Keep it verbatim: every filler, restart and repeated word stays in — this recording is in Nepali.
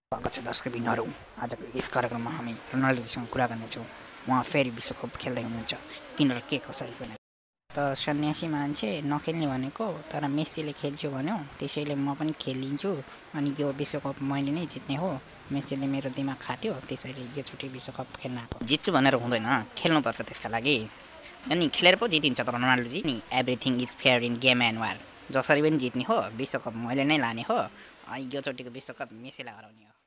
स्वागत छ दर्शकबिनहरू। आजको यस कार्यक्रममा हामी रोनाल्डोसँग कुरा गर्नेछौँ। उहाँ फेरि विश्वकप खेल्दै हुनुहुन्छ, किन र के कसरी पनि। त सन्यासी मान्छे नखेल्ने भनेको, तर मेस्सीले खेल्छु भन्यो, त्यसैले म पनि खेलिदिन्छु अनि यो विश्वकप मैले नै जित्ने हो। मेस्सीले मेरो दिमाग खाथ्यो, त्यसैले योचोटि विश्वकप खेल्न आएको। जित्छु भनेर हुँदैन, खेल्नुपर्छ त्यसका लागि। अनि खेलेर पो जितिन्छ त रोनाल्डोजी नि। Everything is fair in game and war. जसरी पनि जित्ने हो, विश्वकप मैले नै लाने हो। योचोटिको विश्वकप मेस्सीलाई हराउने हो।